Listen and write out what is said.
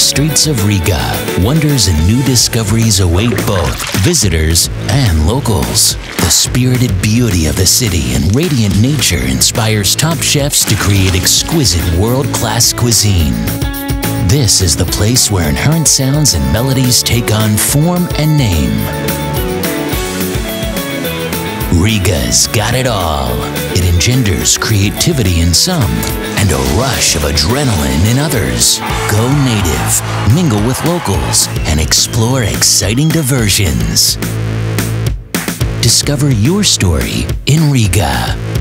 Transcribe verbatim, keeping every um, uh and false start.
streets of Riga, wonders and new discoveries await both visitors and locals. The spirited beauty of the city and radiant nature inspires top chefs to create exquisite world-class cuisine. This is the place where inherent sounds and melodies take on form and name. Riga's got it all. It engenders creativity in some and a rush of adrenaline in others. Go native, mingle with locals, and explore exciting diversions. Discover your story in Riga.